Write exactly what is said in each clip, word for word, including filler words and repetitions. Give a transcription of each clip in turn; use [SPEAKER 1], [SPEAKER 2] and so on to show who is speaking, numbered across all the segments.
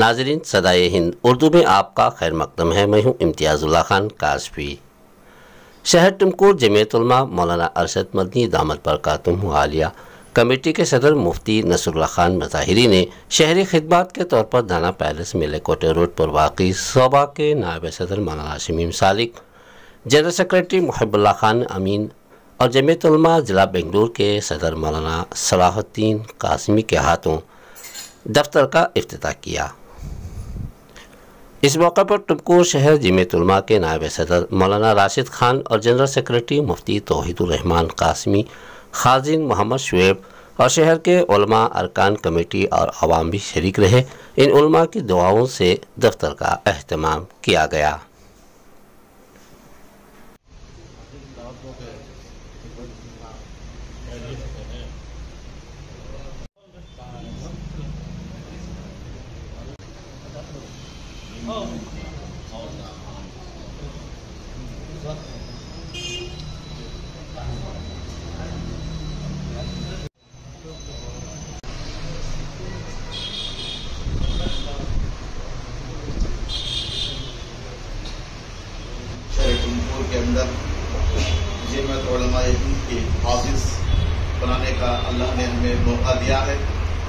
[SPEAKER 1] ناظرین، صدائے ہند اردو میں آپ کا خیر مقدم ہے۔ میں ہوں امتیاز اللہ خان کاشفی۔ شہر ٹمکور جمعیت علماء مولانا ارشد مدنی دامت برکاتہم عالیہ کمیٹی کے صدر مفتی نصر اللہ خان مظاہری نے شہری خدمات کے طور پر دانا پیلس ملے کوٹے روڈ پر واقع صوبہ کے نائب صدر مولانا شمیم سالک، جنرل سیکریٹری محب اللہ خان امین اور جمعیت علماء ضلع بنگلور کے صدر مولانا صلاح الدین قاسمی کے ہاتھوں دفتر کا افتتاح کیا۔ اس موقع پر ٹمکور شہر جمعیت علماء کے نائب صدر مولانا راشد خان اور جنرل سیکریٹری مفتی توحید الرحمان قاسمی، خازن محمد شعیب اور شہر کے علماء، ارکان کمیٹی اور عوام بھی شریک رہے۔ ان علماء کی دعاؤں سے دفتر کا اہتمام کیا گیا۔
[SPEAKER 2] ٹمکور کے اندر جمعیت علماء ہند کے آفس بنانے کا اللہ نے ہمیں موقع دیا ہے۔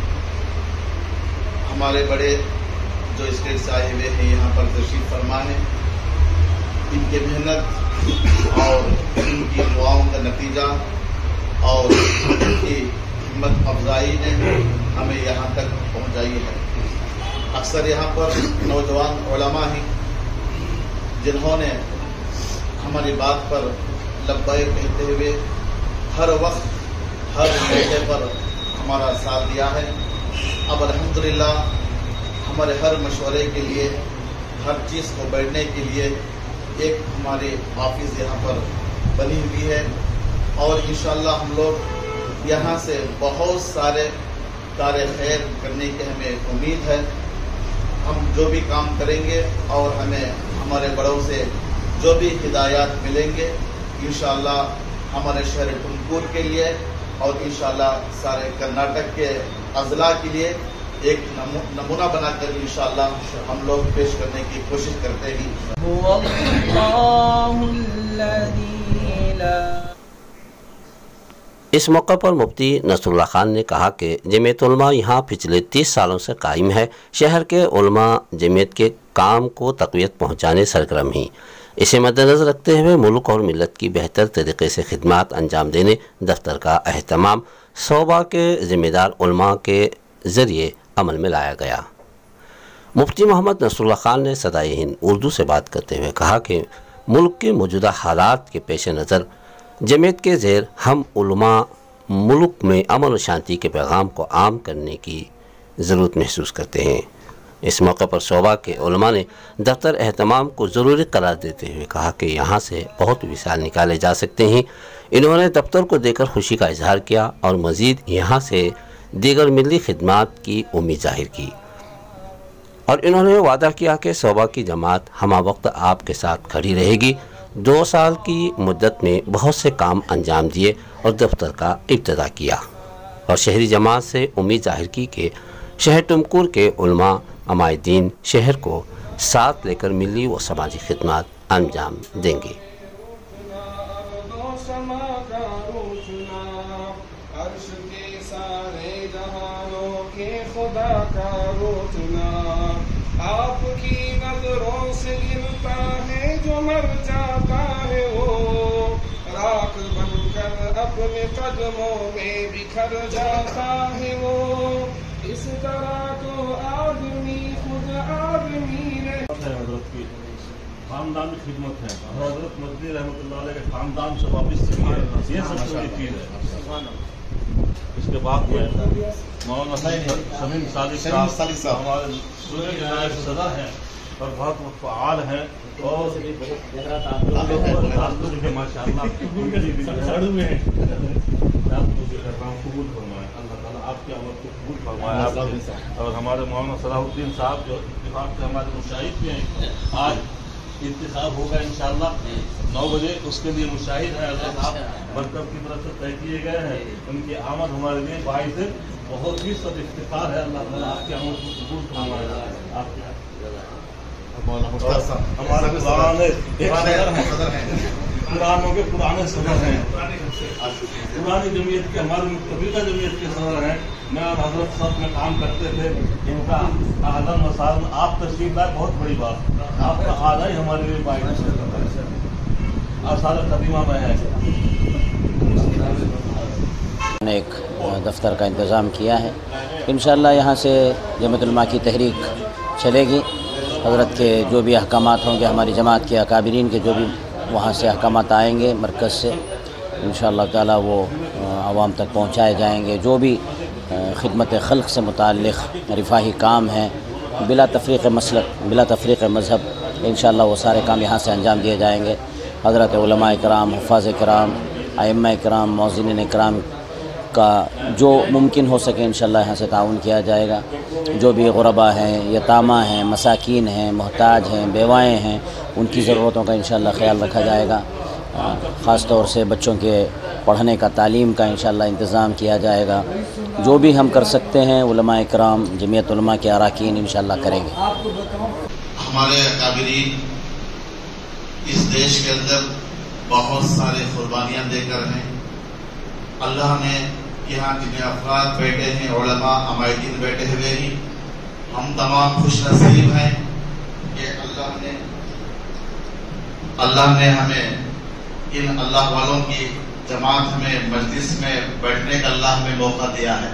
[SPEAKER 2] ہمارے بڑے جو اسٹیٹ سے آئے ہوئے ہیں یہاں پر تشریف فرما ہے، ان کی محنت اور ان کی دعاؤں کا نتیجہ اور ان کی ہمت افزائی نے ہمیں یہاں تک پہنچائی ہے۔ اکثر یہاں پر نوجوان علماء ہیں جنہوں نے ہماری بات پر لبیک کہتے ہوئے ہر وقت ہر موقع پر ہمارا ساتھ دیا ہے۔ اب الحمدللہ ہمارے ہر مشورے کے لیے، ہر چیز کو بیٹھنے کے لیے ایک ہمارے آفس یہاں پر بنی ہوئی ہے، اور انشاءاللہ ہم لوگ یہاں سے بہت سارے کار خیر کرنے کی ہمیں امید ہے۔ ہم جو بھی کام کریں گے اور ہمیں ہمارے بڑوں سے جو بھی ہدایات ملیں گے انشاءاللہ ہمارے شہر ٹمکور کے لیے اور انشاءاللہ سارے کرناٹک کے اضلاع کے لیے ایک نمونہ بنا کر انشاءاللہ ہم لوگ پیش کرنے کی کوشش کرتے ہیں۔
[SPEAKER 1] اس موقع پر مفتی نصر اللہ خان نے کہا کہ جمعیت علماء یہاں پچھلے تیس سالوں سے قائم ہے۔ شہر کے علماء جمعیت کے کام کو تقویت پہنچانے سرگرم ہیں۔ اسے مد نظر رکھتے ہوئے ملک اور ملت کی بہتر طریقے سے خدمات انجام دینے دفتر کا اہتمام صوبہ کے ذمہ دار علماء کے ذریعے عمل میں لایا گیا۔ مفتی محمد نصر اللہ خان نے صدائے ہند اردو سے بات کرتے ہوئے کہا کہ ملک کے موجودہ حالات کے پیش نظر جمعیت کے زیر ہم علماء ملک میں امن و شانتی کے پیغام کو عام کرنے کی ضرورت محسوس کرتے ہیں۔ اس موقع پر صوبہ کے علماء نے دفتر اہتمام کو ضروری قرار دیتے ہوئے کہا کہ یہاں سے بہت وسائل نکالے جا سکتے ہیں۔ انہوں نے دفتر کو دیکھ کر خوشی کا اظہار کیا اور مزید یہاں سے دیگر ملی خدمات کی امید ظاہر کی، اور انہوں نے وعدہ کیا کہ صوبہ کی جماعت ہمہ وقت آپ کے ساتھ کھڑی رہے گی۔ دو سال کی مدت میں بہت سے کام انجام دیے اور دفتر کا افتتاح کیا، اور شہری جماعت سے امید ظاہر کی کہ شہر ٹمکور کے علماء عمائدین شہر کو ساتھ لے کر ملی و سماجی خدمات انجام دیں گے۔
[SPEAKER 3] آپ کی نظروں سے گرتا ہے جو مر جاتا ہے وہ، راکھ بن کر اپنے قدموں میں بکھر جاتا ہے وہ، اس طرح تو آدمی خود آدمی رہے۔
[SPEAKER 4] حضرت کی خاندان کی خدمت ہے، حضرت مدنی رحمۃ اللہ علیہ کے خاندان سے واپس سے یہ سب سے چیز ہے۔ اس کے بعد میں مولانا شمیم سالک صاحب ہمارے نائب صدر ہیں اور بہت فعال ہیں، اور ماشاء اللہ قبول فرمائے، اللہ تعالیٰ آپ کی عمل کو قبول فرمائے۔ اور ہمارے مولانا صلاح الدین صاحب جو اتفاق سے ہمارے مشاہد بھی ہیں، آج انتخاب ہوگا انشاءاللہ نو بجے، اس کے لیے مشاہد ہیں اللہ صاحب مرکز کی طرف سے طے کیے گئے ہیں۔ ان کی آمد ہمارے لیے باعث بہت ہی سب افتخار ہے، اللہ تعالیٰ آپ کے عمل کو قبول فرمائے۔ आप क्या
[SPEAKER 2] मौलाना मुश्ताक साहब
[SPEAKER 4] हमारे पुराने
[SPEAKER 2] सदर हैं
[SPEAKER 4] पुरानों के पुराने सदर हैं, पुरानी जमीयत के हमारे मुतफिका जमीयत के सदर हैं। मैं और हजरत साहब में काम करते थे। इनका आदम वसाल आप तशरीफ लाए, बहुत बड़ी बात। आपका आना ही हमारे लिए बाइक आसार कदीमा में है।
[SPEAKER 5] ने एक दफ्तर का इंतज़ाम किया है। इंशाअल्लाह यहाँ से जमात उलमा की तहरीक चलेगी। हज़रत के जो भी अहकामात होंगे, हमारी जमात के अकाबिरीन के जो भी वहाँ से अहकामात आएंगे मरकज़ से, इंशाअल्लाह ताला वो आवाम तक पहुँचाए जाएंगे। जो भी खिदमत खल्क़ से मुताल्लिक़ रिफाही काम हैं, बिला तफ़रीक़ मसलक, बिला तफ़रीक़ मज़हब, इंशाअल्लाह वो सारे काम यहाँ से अंजाम दिए जाएंगे। हज़रत उलमा इकराम, हुफ़ाज़ इकराम, आइम्मा इकराम, मौज़िनीन इकराम का जो मुमकिन हो सके इंशाअल्लाह यहाँ से ताउन किया जाएगा। जो भी गुरबा हैं, यतामा हैं, मसाकीन हैं, मोहताज हैं, बेवाएँ हैं, उनकी ज़रूरतों का इंशाअल्लाह ख़याल रखा जाएगा। ख़ास तौर से बच्चों के पढ़ने का, तालीम का इंशाअल्लाह इंतज़ाम किया जाएगा। जो भी हम कर सकते हैं उलमा इकराम, जमीयत उलमा के अराकीन इंशाअल्लाह करेंगे।
[SPEAKER 2] हमारे अकाबिरीन इस देश के अंदर बहुत सारे कुर्बानियाँ देकर हैं। अल्लाह ने यहाँ जितने अफराद बैठे हैं, उलमा अमायदीन बैठे हुए हैं, हम तमाम खुश नसीब हैं कि अल्लाह ने अल्लाह ने हमें इन अल्लाह वालों की जमात में, मजलिस में बैठने का अल्लाह हमें मौका दिया है।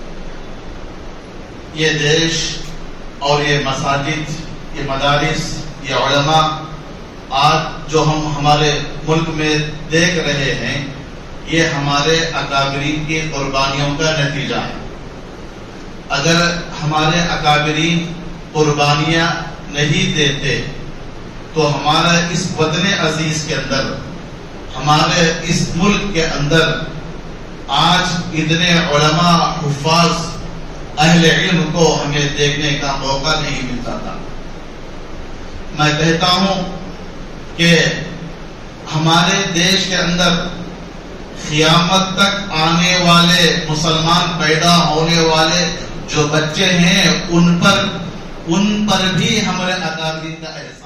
[SPEAKER 2] ये देश और ये मसाजिद, ये मदारिस, ये उलमा आज जो हम हमारे मुल्क में देख रहे हैं, ये हमारे अकाबिरीन की कुर्बानियों का नतीजा है। अगर हमारे अकाबिरीन कुर्बानियां नहीं देते तो हमारा इस वतन अजीज के अंदर, हमारे इस मुल्क के अंदर आज इतने उलमा, हुफ़ाज़, अहले इल्म को हमें देखने का मौका नहीं मिलता था। मैं कहता हूं कि हमारे देश के अंदर क़यामत तक आने वाले मुसलमान पैदा होने वाले जो बच्चे हैं, उन पर उन पर भी हमारे अकाबिरीन का एहसान